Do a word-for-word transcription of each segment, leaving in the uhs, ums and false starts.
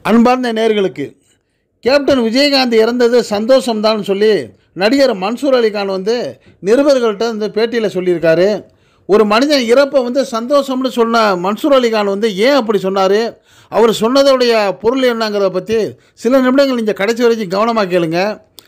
அன்பார்ந்த நேயர்களுக்கு கேப்டன் விஜயகாந்த் இறந்தது சந்தோஷம்தான் சொல்லி நடிகர் மன்சூர் அலிகான் வந்து நிருபர்கள்ட்ட இந்த பேட்டியில் சொல்லியிருக்காரு. ஒரு மனிதன் இறப்பை வந்து சந்தோஷம்னு சொன்ன மன்சூர் அலிகான் வந்து ஏன் அப்படி சொன்னார், அவர் சொன்னதோடைய பொருள் என்னங்கிறத பற்றி சில நிமிடங்கள் நீங்கள் கடைசி வரைக்கும் கவனமாக கேளுங்க.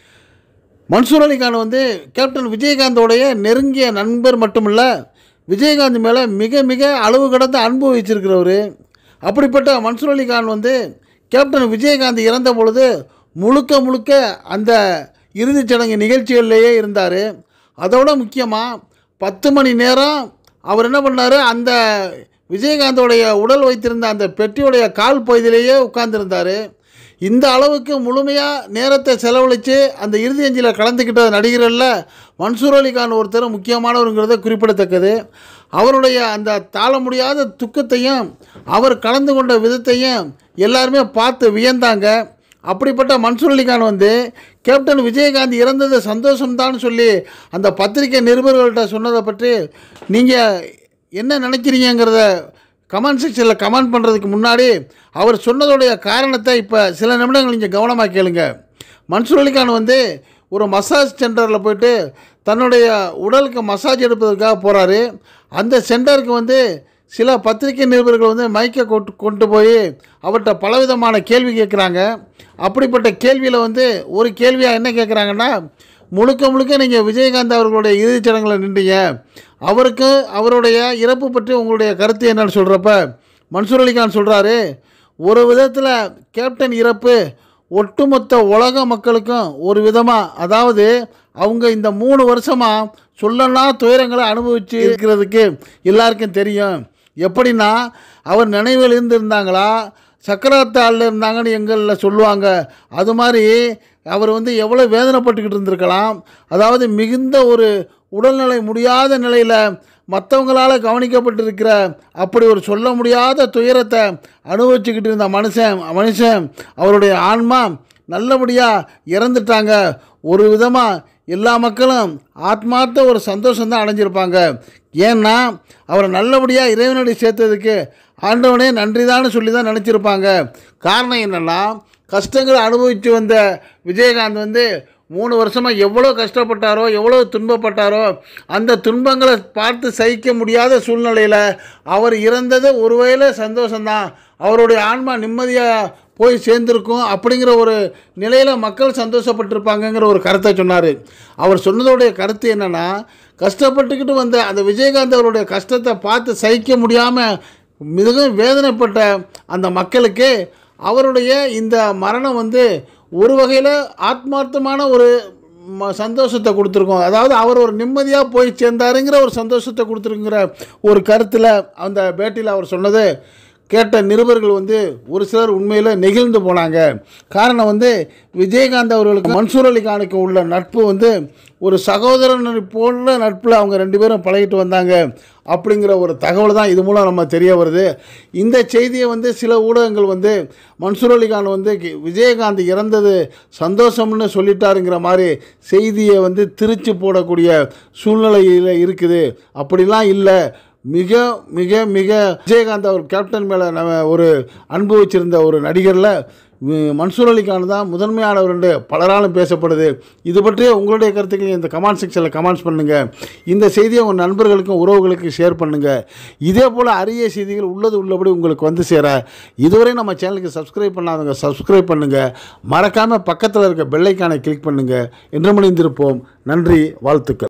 மன்சூர் அலிகான் வந்து கேப்டன் விஜயகாந்தோடைய நெருங்கிய நண்பர் மட்டுமில்ல, விஜயகாந்த் மேலே மிக மிக அளவு கடந்த அன்பு வச்சிருக்கிறவர். அப்படிப்பட்ட மன்சூர் அலிகான் வந்து கேப்டன் விஜயகாந்த் இறந்த பொழுது முழுக்க முழுக்க அந்த இறுதிச் சடங்கு நிகழ்ச்சிகளிலேயே இருந்தார். அதோட முக்கியமாக பத்து மணி நேரம் அவர் என்ன பண்ணார், அந்த விஜயகாந்தோடைய உடல் வைத்திருந்த அந்த பெட்டியோடைய கால் பகுதியிலேயே உட்கார்ந்துருந்தார். இந்த அளவுக்கு முழுமையாக நேரத்தை செலவழித்து அந்த இறுதி அஞ்சலில் கலந்துக்கிட்ட நடிகர்களில் மன்சூர் அலிகான் ஒருத்தர் முக்கியமானவருங்கிறத குறிப்பிடத்தக்கது. அவருடைய அந்த தாழ முடியாத துக்கத்தையும் அவர் கலந்து கொண்ட விதத்தையும் எல்லாருமே பார்த்து வியந்தாங்க. அப்படிப்பட்ட மன்சூர் அலிகான் வந்து கேப்டன் விஜயகாந்த் இறந்தது சந்தோஷம்தான் சொல்லி அந்த பத்திரிகை நிருபர்கள்ட்ட சொன்னதை பற்றி நீங்கள் என்ன நினைக்கிறீங்கிறத கமெண்ட் செக்ஷனில் கமெண்ட் பண்ணுறதுக்கு முன்னாடி அவர் சொன்னதோடைய காரணத்தை இப்போ சில நிமிடங்கள் நீங்கள் கவனமாக கேளுங்க. மன்சூர் அலிகான் வந்து ஒரு மசாஜ் சென்டரில் போய்ட்டு தன்னுடைய உடலுக்கு மசாஜ் எடுப்பதற்காக போகிறாரு. அந்த சென்டருக்கு வந்து சில பத்திரிகை நிருபர்கள் வந்து மைக்கை கொண்டு கொண்டு போய் அவர்கிட்ட பலவிதமான கேள்வி கேட்குறாங்க. அப்படிப்பட்ட கேள்வியில் வந்து ஒரு கேள்வியாக என்ன கேட்குறாங்கன்னா, முழுக்க முழுக்க நீங்கள் விஜயகாந்த் அவர்களுடைய இறுதிச் சடங்கில் நின்றீங்க, அவருக்கு அவருடைய இறப்பு பற்றி உங்களுடைய கருத்து என்னன்னு சொல்கிறப்ப மன்சூர் அலிகான் சொல்கிறாரு, ஒரு விதத்தில் கேப்டன் இறப்பு ஒட்டுமொத்த உலக மக்களுக்கும் ஒரு விதமாக, அதாவது அவங்க இந்த மூணு வருஷமாக சொல்லலாம் துயரங்களை அனுபவித்து இருக்கிறதுக்கு எல்லாருக்கும் தெரியும். எப்படின்னா, அவர் நினைவில் இருந்திருந்தாங்களா, சக்கராத்தாளில் இருந்தாங்கன்னு எங்களில் சொல்லுவாங்க. அது மாதிரி அவர் வந்து எவ்வளோ வேதனைப்பட்டுக்கிட்டு இருந்திருக்கலாம். அதாவது மிகுந்த ஒரு உடல்நிலை முடியாத நிலையில் மற்றவங்களால் கவனிக்கப்பட்டிருக்கிற அப்படி ஒரு சொல்ல முடியாத துயரத்தை அனுபவிச்சுக்கிட்டு இருந்த மனுஷன் மனுஷன் அவருடைய ஆன்மா நல்லபடியாக இறந்துட்டாங்க. ஒரு விதமாக எல்லா மக்களும் ஆத்மார்த்த ஒரு சந்தோஷம்தான் அடைஞ்சிருப்பாங்க. ஏன்னா அவரை நல்லபடியாக இறைவனடி சேர்த்ததுக்கு ஆண்டவனே நன்றிதான்னு சொல்லி தான் நினச்சிருப்பாங்க. காரணம் என்னென்னா, கஷ்டங்களை அனுபவித்து வந்த விஜயகாந்த் வந்து மூணு வருஷமாக எவ்வளோ கஷ்டப்பட்டாரோ, எவ்வளோ துன்பப்பட்டாரோ, அந்த துன்பங்களை பார்த்து சகிக்க முடியாத சூழ்நிலையில் அவர் இறந்தது ஒருவேளை சந்தோஷம்தான், அவருடைய ஆன்மா நிம்மதியாக போய் சேர்ந்துருக்கும் அப்படிங்கிற ஒரு நிலையில் மக்கள் சந்தோஷப்பட்டிருப்பாங்கங்கிற ஒரு கருத்தை சொன்னார். அவர் சொன்னதோடைய கருத்து என்னென்னா, கஷ்டப்பட்டுக்கிட்டு வந்த அந்த விஜயகாந்த் அவருடைய கஷ்டத்தை பார்த்து சகிக்க முடியாமல் மிகவும் வேதனைப்பட்ட அந்த மக்களுக்கு அவருடைய இந்த மரணம் வந்து ஒரு வகையில் ஆத்மார்த்தமான ஒரு சந்தோஷத்தை கொடுத்துருக்கோம். அதாவது அவர் ஒரு நிம்மதியாக போய் சேர்ந்தாருங்கிற ஒரு சந்தோஷத்தை கொடுத்துருங்கிற ஒரு கருத்தில் அந்த பேட்டியில் அவர் சொன்னது கேட்ட நிருபர்கள் வந்து ஒரு சிலர் உண்மையில் நெகிழ்ந்து போனாங்க. காரணம் வந்து விஜயகாந்த் அவர்களுக்கு மன்சூர் அலிகானுக்கு உள்ள நட்பு வந்து ஒரு சகோதரன் போன்ற நட்பில் அவங்க ரெண்டு பேரும் பழகிட்டு வந்தாங்க அப்படிங்கிற ஒரு தகவல் தான் இது மூலம் நம்ம தெரிய வருது. இந்த செய்தியை வந்து சில ஊடகங்கள் வந்து மன்சூர் அலிகான் வந்து விஜயகாந்த் இறந்தது சந்தோஷம்னு சொல்லிட்டாருங்கிற மாதிரி செய்தியை வந்து திரிச்சு போடக்கூடிய சூழ்நிலையில் இருக்குது. அப்படிலாம் இல்லை. மிக மிக மிக விஜயகாந்த் அவர் கேப்டன் மேலே நம்ம ஒரு அன்பு வச்சிருந்த ஒரு நடிகரில் மன்சூர் அலிகான் தான் முதன்மையானவர் என்று பலராலும் பேசப்படுது. இது பற்றிய உங்களுடைய கருத்துக்களை இந்த கமெண்ட் செக்ஷனில் கமெண்ட்ஸ் பண்ணுங்கள். இந்த செய்தியை உங்கள் நண்பர்களுக்கும் உறவுகளுக்கும் ஷேர் பண்ணுங்கள். இதே போல் அரிய செய்திகள் உள்ளது உள்ளபடி உங்களுக்கு வந்து சேர இதுவரை நம்ம சேனலுக்கு சப்ஸ்கிரைப் பண்ணாதவங்க சப்ஸ்கிரைப் பண்ணுங்கள். மறக்காமல் பக்கத்தில் இருக்க பெல் ஐக்கானை கிளிக் பண்ணுங்கள். என்று மணிந்திருப்போம். நன்றி, வாழ்த்துக்கள்.